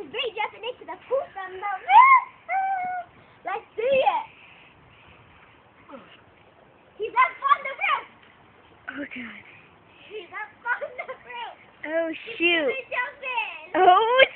be jumping into the poop on the roof. Let's see it. He's up on the roof. Oh God. He's up on the roof. Oh shoot. He's jumping. Oh